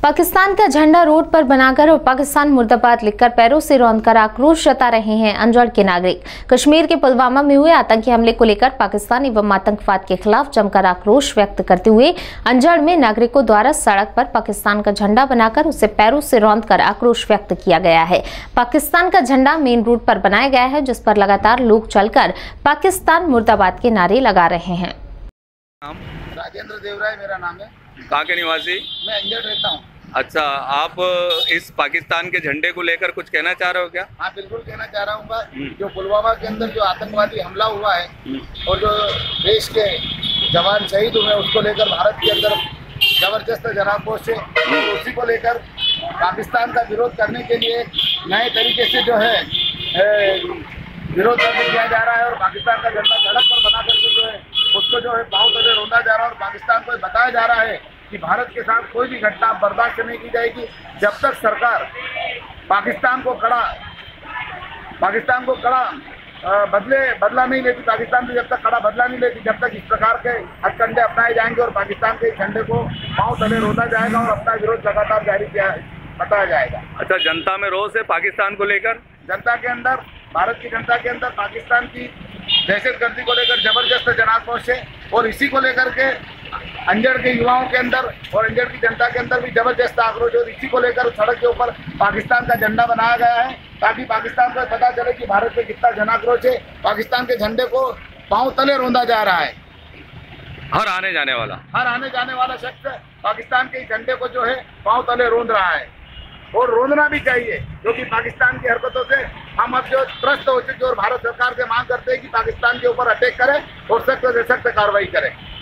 पाकिस्तान का झंडा रोड पर बनाकर और पाकिस्तान मुर्दाबाद लिखकर पैरों से रौंदकर आक्रोश जता रहे हैं अंजड़ के नागरिक। कश्मीर के पुलवामा में हुए आतंकी हमले को लेकर पाकिस्तान एवं आतंकवाद के खिलाफ जमकर आक्रोश व्यक्त करते हुए अंजड़ में नागरिकों द्वारा सड़क पर पाकिस्तान का झंडा बनाकर उसे पैरों से रौंदकर आक्रोश व्यक्त किया गया है। पाकिस्तान का झंडा मेन रोड पर बनाया गया है, जिस पर लगातार लोग चलकर पाकिस्तान मुर्दाबाद के नारे लगा रहे हैं। राजेंद्र देवराय मेरा नाम है। कहाँ के निवासी? मैं अंजड़ रहता हूँ। अच्छा, आप इस पाकिस्तान के झंडे को लेकर कुछ कहना चाह रहे हो क्या? हाँ, बिल्कुल कहना चाह रहा हूँ। जो पुलवामा के अंदर जो आतंकवादी हमला हुआ है और जो देश के जवान शहीद हुए उसको लेकर भारत के अंदर जबरदस्त जनाक्रोश से उसी को लेकर पाकिस्तान का विरोध करने के लिए नए तरीके से जो है विरोध किया जा रहा है और पाकिस्तान का झंडा सड़क पर बना करके जो है उसको जो है पाँव तले रौंदा जा रहा है और पाकिस्तान को बताया जा रहा है कि भारत के साथ कोई भी घटना बर्दाश्त नहीं की जाएगी जब तक सरकार पाकिस्तान को कड़ा बदला नहीं लेती। पाकिस्तान से जब तक कड़ा बदला नहीं लेती, जब तक इस प्रकार के हथकंडे अपनाए जाएंगे और पाकिस्तान के झंडे को पाँव तले रौंदा जाएगा और अपना विरोध लगातार जारी बताया जाएगा। अच्छा, जनता में रोष है पाकिस्तान को लेकर? जनता के अंदर, भारत की जनता के अंदर पाकिस्तान की दहशतगर्दी को लेकर जबरदस्त जनाक्रोश है और इसी को लेकर के अंजड़ के युवाओं के अंदर और अंजड़ की जनता के अंदर भी जबरदस्त आक्रोश और इसी को लेकर सड़क के ऊपर पाकिस्तान का झंडा बनाया गया है ताकि पाकिस्तान को पता चले कि भारत में कितना जनाक्रोश है। पाकिस्तान के झंडे को पांव तले रौंदा जा रहा है। हर आने जाने वाला शख्स पाकिस्तान के झंडे को जो है पांव तले रौंद रहा है और रोंदना भी चाहिए, क्योंकि पाकिस्तान की हरकतों से हम अब जो त्रस्त हो चुके और भारत सरकार से मांग करते हैं कि पाकिस्तान के ऊपर अटैक करे और सख्त से सख्त कार्रवाई करे।